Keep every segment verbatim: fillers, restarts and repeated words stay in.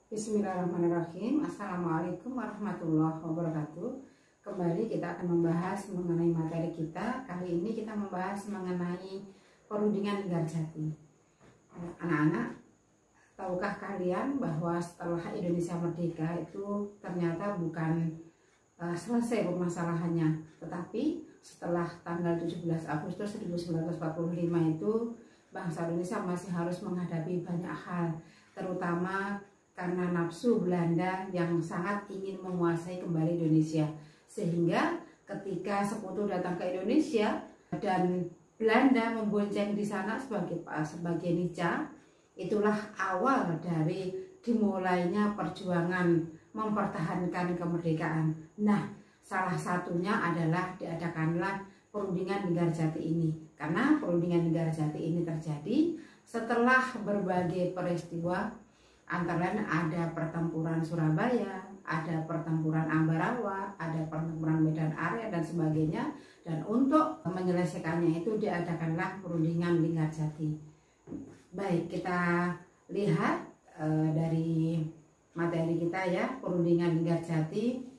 Bismillahirrahmanirrahim. Assalamualaikum warahmatullahi wabarakatuh. Kembali kita akan membahas mengenai materi kita. Kali ini kita membahas mengenai perundingan Linggarjati. Anak-anak, tahukah kalian bahwa setelah Indonesia merdeka itu ternyata bukan uh, selesai permasalahannya, tetapi setelah tanggal tujuh belas Agustus seribu sembilan ratus empat puluh lima itu bangsa Indonesia masih harus menghadapi banyak hal, terutama karena nafsu Belanda yang sangat ingin menguasai kembali Indonesia. Sehingga ketika sekutu datang ke Indonesia dan Belanda membonceng di sana sebagai sebagai Nica, itulah awal dari dimulainya perjuangan mempertahankan kemerdekaan. Nah, salah satunya adalah diadakanlah perundingan Linggarjati ini. Karena perundingan Linggarjati ini terjadi setelah berbagai peristiwa, antara lain ada pertempuran Surabaya, ada pertempuran Ambarawa, ada pertempuran Medan Area dan sebagainya. Dan untuk menyelesaikannya itu diadakanlah perundingan Linggarjati. Baik, kita lihat e, dari materi kita ya, perundingan Linggarjati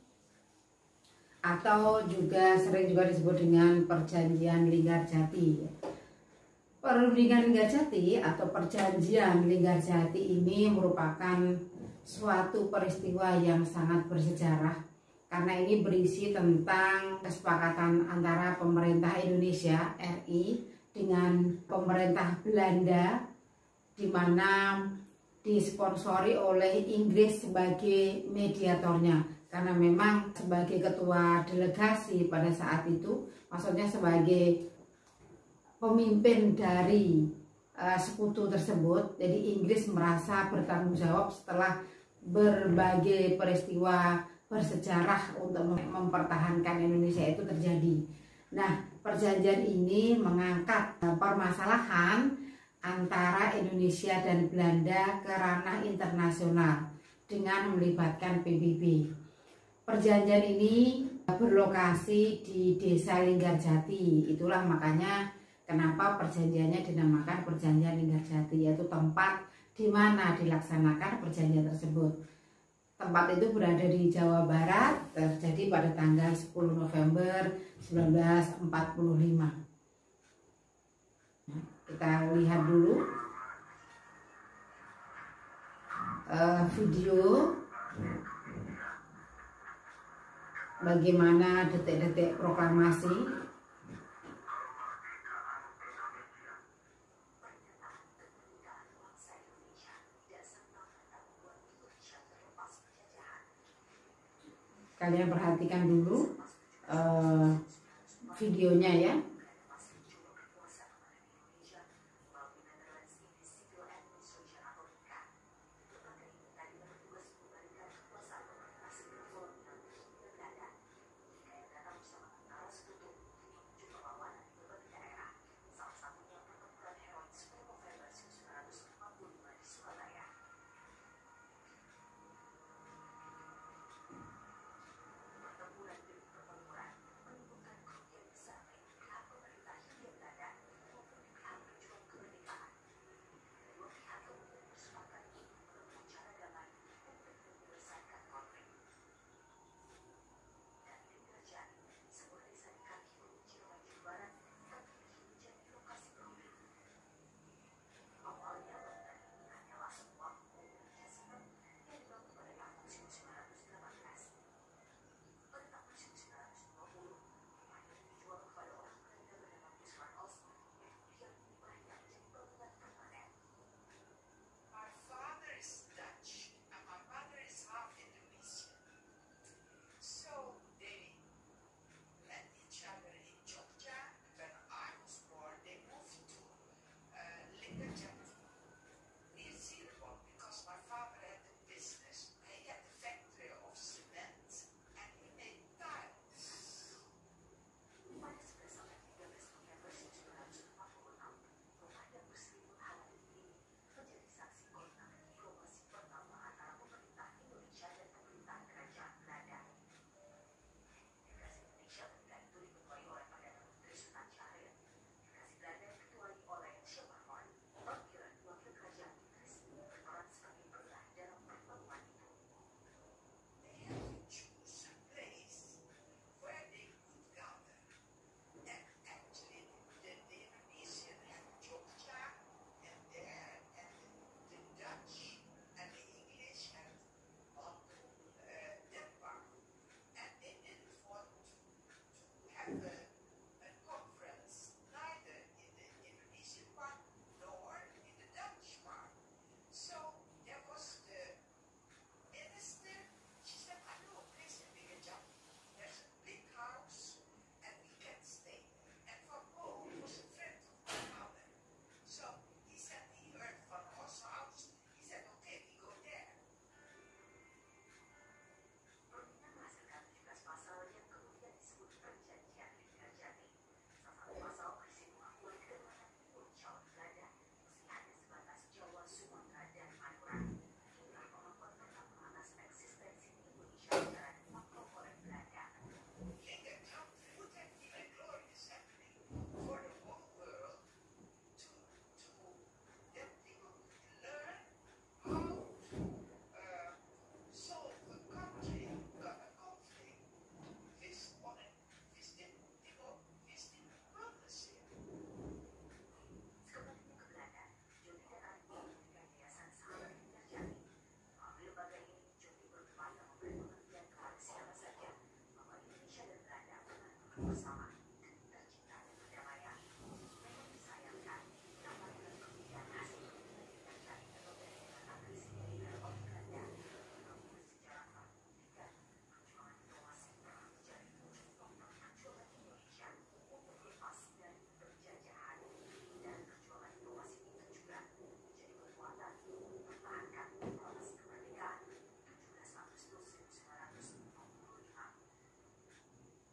atau juga sering juga disebut dengan perjanjian Linggarjati. Perundingan Linggarjati atau perjanjian Linggarjati ini merupakan suatu peristiwa yang sangat bersejarah karena ini berisi tentang kesepakatan antara pemerintah Indonesia R I dengan pemerintah Belanda, di mana disponsori oleh Inggris sebagai mediatornya. Karena memang sebagai ketua delegasi pada saat itu, maksudnya sebagai pemimpin dari uh, sekutu tersebut, jadi Inggris merasa bertanggung jawab setelah berbagai peristiwa bersejarah untuk mempertahankan Indonesia itu terjadi. Nah, perjanjian ini mengangkat permasalahan antara Indonesia dan Belanda ke ranah internasional dengan melibatkan P B B. Perjanjian ini berlokasi di Desa Linggarjati. Itulah makanya kenapa perjanjiannya dinamakan Perjanjian Linggarjati, yaitu tempat di mana dilaksanakan perjanjian tersebut. Tempat itu berada di Jawa Barat, terjadi pada tanggal sepuluh November seribu sembilan ratus empat puluh lima. Kita lihat dulu uh, video bagaimana detik-detik proklamasi. Kalian perhatikan dulu uh, videonya ya.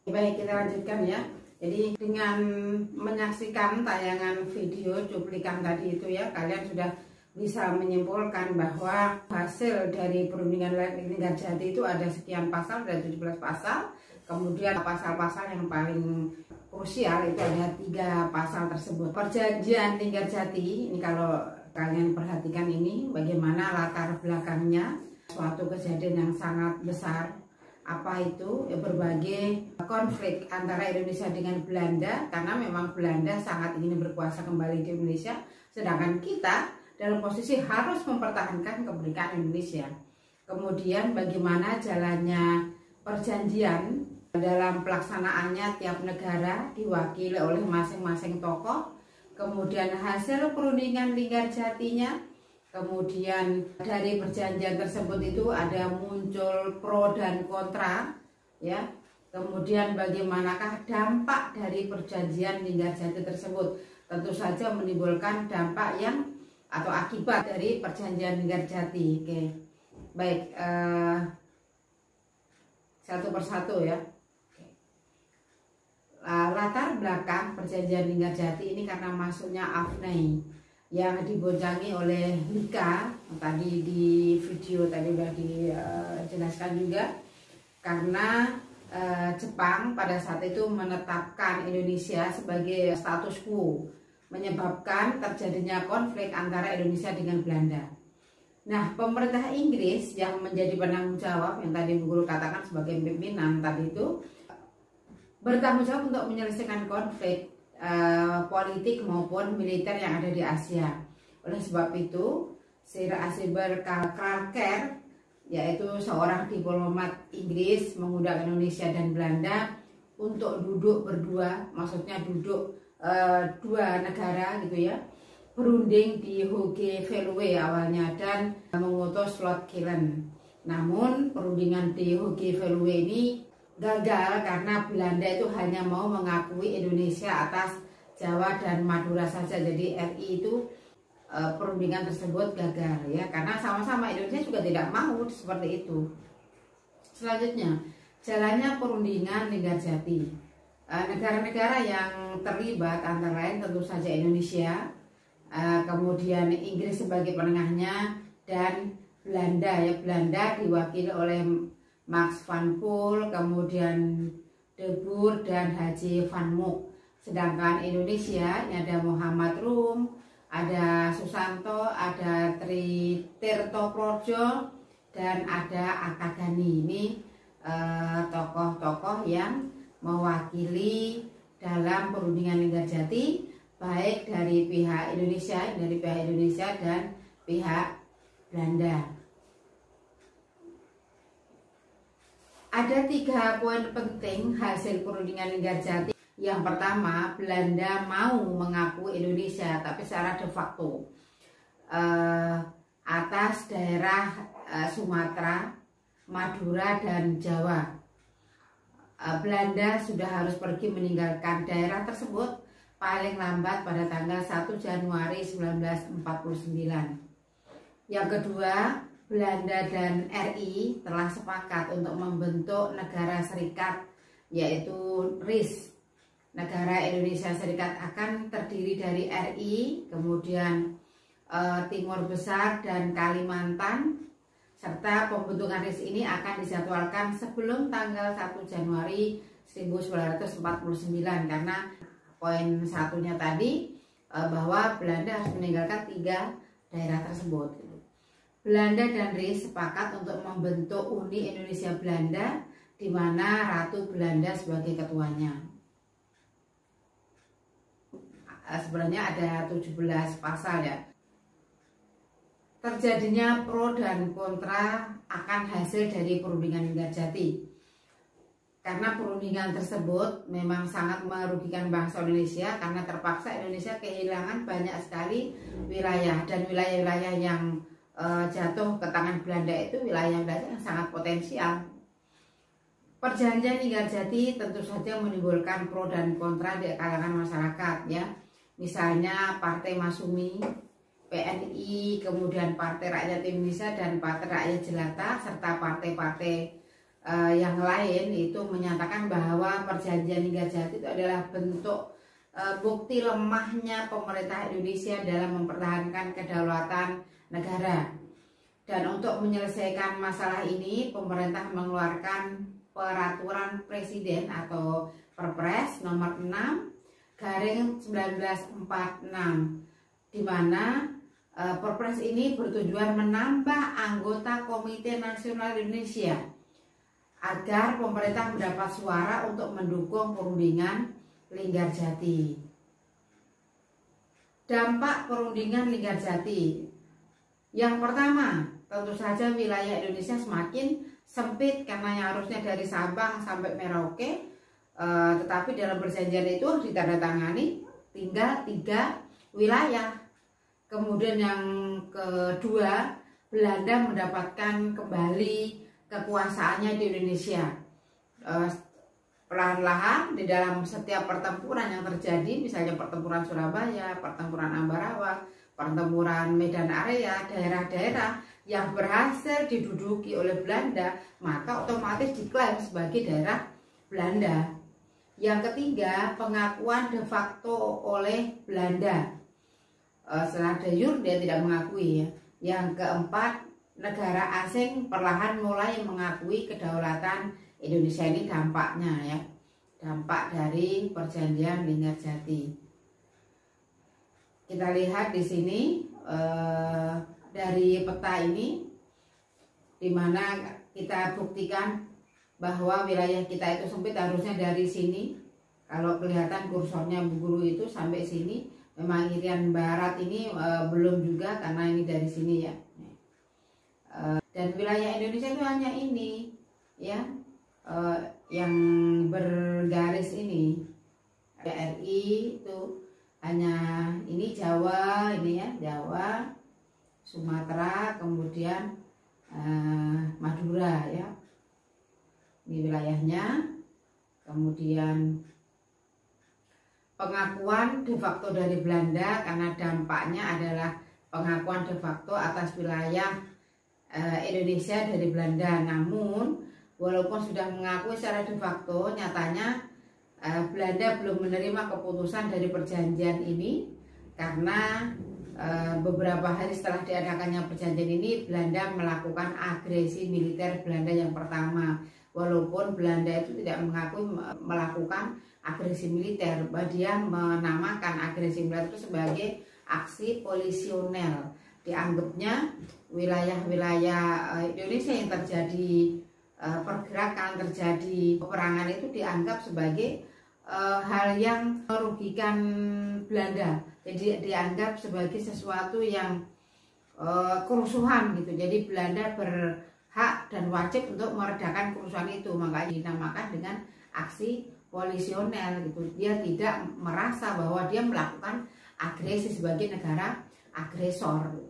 Baik, kita lanjutkan ya. Jadi dengan menyaksikan tayangan video cuplikan tadi itu ya, kalian sudah bisa menyimpulkan bahwa hasil dari perundingan Linggarjati itu ada sekian pasal, ada tujuh belas pasal. Kemudian pasal-pasal yang paling krusial itu ada tiga pasal tersebut. Perjanjian Linggarjati ini kalau kalian perhatikan ini bagaimana latar belakangnya, suatu kejadian yang sangat besar. Apa itu? Ya, berbagai konflik antara Indonesia dengan Belanda, karena memang Belanda sangat ingin berkuasa kembali di Indonesia, sedangkan kita dalam posisi harus mempertahankan kemerdekaan Indonesia. Kemudian bagaimana jalannya perjanjian dalam pelaksanaannya, tiap negara diwakili oleh masing-masing tokoh. Kemudian hasil perundingan Linggarjatinya. Kemudian dari perjanjian tersebut itu ada muncul pro dan kontra, ya. Kemudian bagaimanakah dampak dari perjanjian Linggarjati tersebut? Tentu saja menimbulkan dampak yang atau akibat dari perjanjian Linggarjati. Oke, baik, eh, satu persatu ya. Latar belakang perjanjian Linggarjati ini karena masuknya Afnei yang diboncangi oleh Lika, tadi di video tadi sudah dijelaskan juga, karena eh, Jepang pada saat itu menetapkan Indonesia sebagai status quo, menyebabkan terjadinya konflik antara Indonesia dengan Belanda. Nah, pemerintah Inggris yang menjadi penanggung jawab, yang tadi Bu Guru katakan sebagai pimpinan tadi itu, bertanggung jawab untuk menyelesaikan konflik Uh, politik maupun militer yang ada di Asia. Oleh sebab itu, Sir Asibur Clarke, yaitu seorang diplomat Inggris, mengundang Indonesia dan Belanda untuk duduk berdua, maksudnya duduk uh, dua negara gitu ya, berunding di Hoge Veluwe awalnya dan mengutus Lord Killen. Namun perundingan di Hoge Veluwe ini gagal karena Belanda itu hanya mau mengakui Indonesia atas Jawa dan Madura saja. Jadi R I itu e, perundingan tersebut gagal ya, karena sama-sama Indonesia juga tidak mau seperti itu. Selanjutnya, jalannya perundingan Linggarjati. Negara-negara yang terlibat antara lain tentu saja Indonesia, e, kemudian Inggris sebagai penengahnya, dan Belanda ya. Belanda diwakili oleh Max van Poel, kemudian De Boer dan Haji van Mook. Sedangkan Indonesia ini ada Muhammad Rum, ada Susanto, ada Tri Tirto Projo, dan ada Akagani. Ini tokoh-tokoh eh, yang mewakili dalam perundingan Linggarjati, baik dari pihak Indonesia, dari pihak Indonesia dan pihak Belanda. Ada tiga poin penting hasil perundingan Linggarjati. Yang pertama, Belanda mau mengakui Indonesia, tapi secara de facto eh, atas daerah eh, Sumatera, Madura, dan Jawa. Eh, Belanda sudah harus pergi meninggalkan daerah tersebut paling lambat pada tanggal satu Januari seribu sembilan ratus empat puluh sembilan. Yang kedua, Belanda dan R I telah sepakat untuk membentuk negara serikat, yaitu R I S. Negara Indonesia Serikat akan terdiri dari R I, kemudian eh, Timur Besar dan Kalimantan, serta pembentukan R I S ini akan dijadwalkan sebelum tanggal satu Januari seribu sembilan ratus empat puluh sembilan, karena poin satunya tadi eh, bahwa Belanda harus meninggalkan tiga daerah tersebut. Belanda dan R I S sepakat untuk membentuk Uni Indonesia Belanda, di mana Ratu Belanda sebagai ketuanya. Sebenarnya ada tujuh belas pasal ya. Terjadinya pro dan kontra akan hasil dari perundingan Linggarjati. Karena perundingan tersebut memang sangat merugikan bangsa Indonesia, karena terpaksa Indonesia kehilangan banyak sekali wilayah, dan wilayah-wilayah yang jatuh ke tangan Belanda itu wilayah-wilayah yang sangat potensial. Perjanjian Linggarjati tentu saja menimbulkan pro dan kontra di kalangan masyarakat ya. Misalnya Partai Masumi, P N I, kemudian Partai Rakyat Indonesia dan Partai Rakyat Jelata, serta partai-partai uh, yang lain itu menyatakan bahwa perjanjian Linggarjati itu adalah bentuk uh, bukti lemahnya pemerintah Indonesia dalam mempertahankan kedaulatan negara. Dan untuk menyelesaikan masalah ini, pemerintah mengeluarkan peraturan presiden atau Perpres nomor enam garing seribu sembilan ratus empat puluh enam, di mana uh, Perpres ini bertujuan menambah anggota Komite Nasional Indonesia agar pemerintah mendapat suara untuk mendukung perundingan Linggarjati. Dampak perundingan Linggarjati. Yang pertama, tentu saja wilayah Indonesia semakin sempit karena yang harusnya dari Sabang sampai Merauke, uh, tetapi dalam perjanjian itu ditandatangani tinggal tiga wilayah. Kemudian yang kedua, Belanda mendapatkan kembali kekuasaannya di Indonesia. Perlahan-lahan di dalam setiap pertempuran yang terjadi, misalnya pertempuran Surabaya, pertempuran Ambarawa, pertempuran Medan Area, daerah-daerah yang berhasil diduduki oleh Belanda, maka otomatis diklaim sebagai daerah Belanda. Yang ketiga, pengakuan de facto oleh Belanda. Setelah de jure dia tidak mengakui ya. Yang keempat, negara asing perlahan mulai mengakui kedaulatan Indonesia. Ini dampaknya ya, dampak dari perjanjian Linggarjati. Kita lihat di sini eh, dari peta ini, dimana kita buktikan bahwa wilayah kita itu sempit, harusnya dari sini. Kalau kelihatan kursornya Bu Guru itu sampai sini, memang irian barat ini eh, belum juga karena ini dari sini ya. Dan wilayah Indonesia itu hanya ini ya, uh, yang bergaris ini R I itu hanya ini Jawa, ini ya Jawa, Sumatera, kemudian uh, Madura ya, ini wilayahnya. Kemudian pengakuan de facto dari Belanda karena dampaknya adalah pengakuan de facto atas wilayah Indonesia dari Belanda. Namun walaupun sudah mengakui secara de facto, nyatanya uh, Belanda belum menerima keputusan dari perjanjian ini karena uh, beberapa hari setelah diadakannya perjanjian ini, Belanda melakukan agresi militer Belanda yang pertama. Walaupun Belanda itu tidak mengakui melakukan agresi militer, dia menamakan agresi militer itu sebagai aksi polisional. Dianggapnya wilayah-wilayah Indonesia yang terjadi uh, pergerakan, terjadi peperangan itu dianggap sebagai uh, hal yang merugikan Belanda. Jadi dianggap sebagai sesuatu yang uh, kerusuhan gitu. Jadi Belanda berhak dan wajib untuk meredakan kerusuhan itu, makanya dinamakan dengan aksi polisional gitu. Dia tidak merasa bahwa dia melakukan agresi sebagai negara agresor.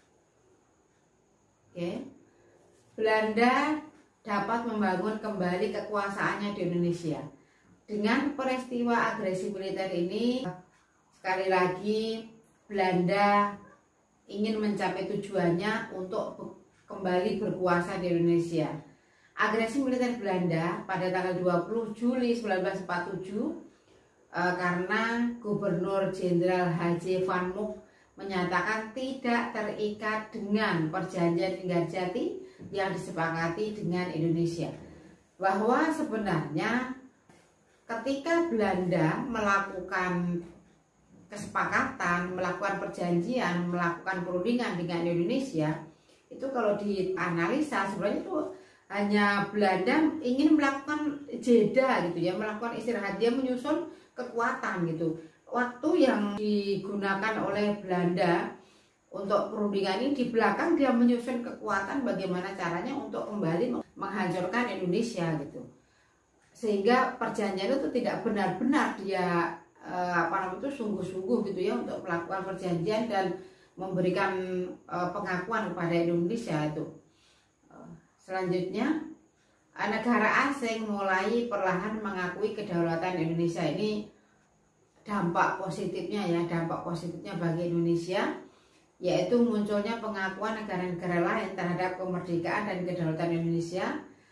Oke, Belanda dapat membangun kembali kekuasaannya di Indonesia. Dengan peristiwa agresi militer ini, sekali lagi Belanda ingin mencapai tujuannya untuk kembali berkuasa di Indonesia. Agresi militer Belanda pada tanggal dua puluh Juli seribu sembilan ratus empat puluh tujuh eh, karena Gubernur Jenderal H J Van Mook menyatakan tidak terikat dengan perjanjian Linggarjati yang disepakati dengan Indonesia, bahwa sebenarnya ketika Belanda melakukan kesepakatan, melakukan perjanjian, melakukan perundingan dengan Indonesia, itu kalau dianalisa sebenarnya itu hanya Belanda ingin melakukan jeda gitu ya, melakukan istirahat, dia menyusun kekuatan gitu. Waktu yang digunakan oleh Belanda untuk perundingan ini, di belakang dia menyusun kekuatan bagaimana caranya untuk kembali menghancurkan Indonesia gitu, sehingga perjanjian itu tidak benar-benar dia eh, apa namanya itu sungguh-sungguh gitu ya untuk melakukan perjanjian dan memberikan eh, pengakuan kepada Indonesia itu. Selanjutnya, negara asing mulai perlahan mengakui kedaulatan Indonesia. Ini dampak positifnya ya, dampak positifnya bagi Indonesia, yaitu munculnya pengakuan negara-negara lain terhadap kemerdekaan dan kedaulatan Indonesia,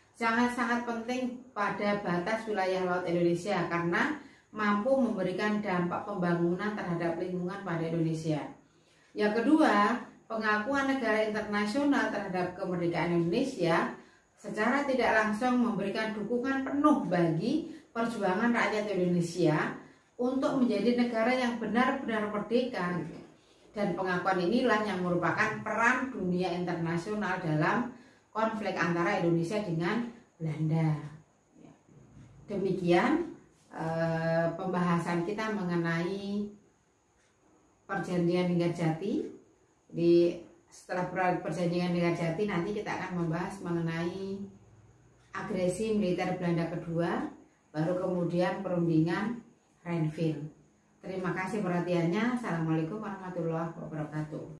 sangat-sangat penting pada batas wilayah laut Indonesia karena mampu memberikan dampak pembangunan terhadap lingkungan pada Indonesia. Yang kedua, pengakuan negara internasional terhadap kemerdekaan Indonesia secara tidak langsung memberikan dukungan penuh bagi perjuangan rakyat Indonesia untuk menjadi negara yang benar-benar merdeka. Dan pengakuan inilah yang merupakan peran dunia internasional dalam konflik antara Indonesia dengan Belanda. Demikian eh, pembahasan kita mengenai Perjanjian Linggarjati. Di setelah perjanjian Linggarjati nanti kita akan membahas mengenai agresi militer Belanda kedua, baru kemudian perundingan Rhineville. Terima kasih perhatiannya. Assalamualaikum warahmatullahi wabarakatuh.